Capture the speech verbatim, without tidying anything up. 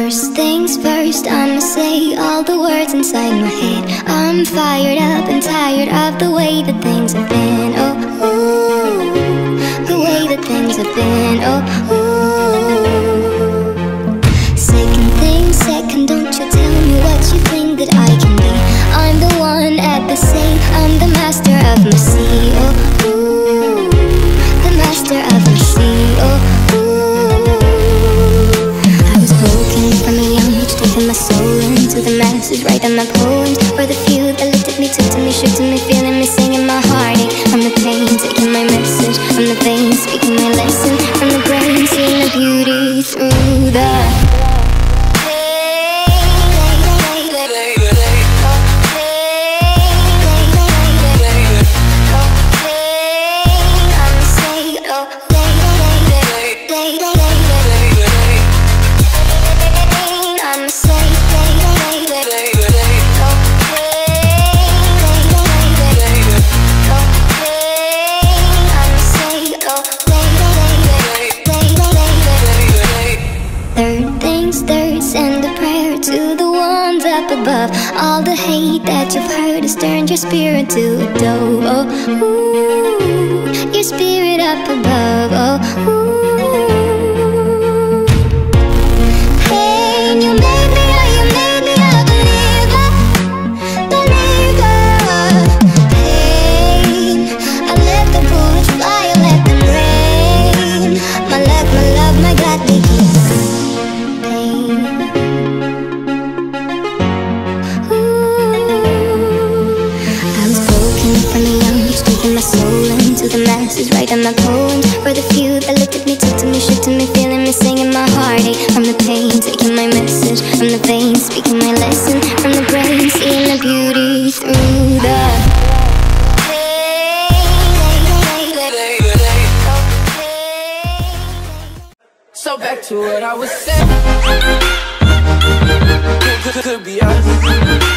First things first, I'ma say all the words inside my head. I'm fired up and tired of the way that things have been. Oh, ooh, the way that things have been. Oh, ooh. Second thing second, don't you tell me what you think that I can be. I'm the one at the same, I'm the master of my sea. Oh, ooh, the master of my sea. Oh, my soul into the masses, writing my poems for the few that looked at me, took to me, shook to me, feeling me, singing my heartache. From the pain, taking my message, from the veins, speaking my lesson, from the brain, seeing the beauty through the above. All the hate that you've heard has turned your spirit to a dove. Oh, ooh, your spirit up above. Oh, ooh. Hey, you made me, oh, you made me a believer, believer. Pain, I let the bullets fly, I let them rain. My love, my love, my God, they keep pain. My soul into the masses, writing my poems for the few that looked at me, took to me, shook to me, feeling me, singing my heartache. From the pain, taking my message, from the veins, speaking my lesson, from the brain, seeing the beauty through the So back to what I was saying. Could, could, could be us.